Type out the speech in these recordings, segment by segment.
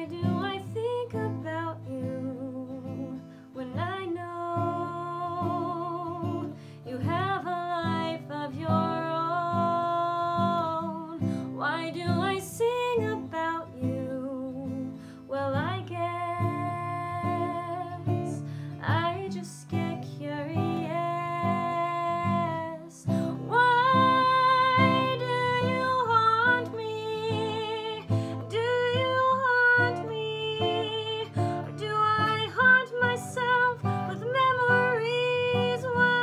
Why do I think about you when I know you have a life of your own? Why do I sing about you? Well, I guess I just get curious. Why do you haunt me? Do you haunt me? Or do I haunt myself with memories?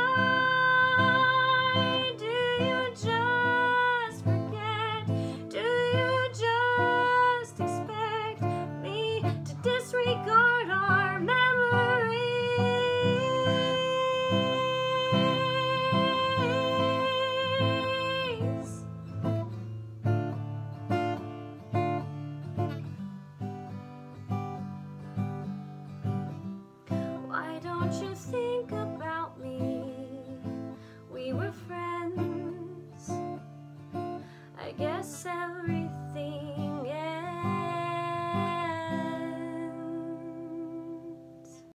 Why do you just forget? Do you just expect me to disregard our memories? Why don't you think about me? We were friends.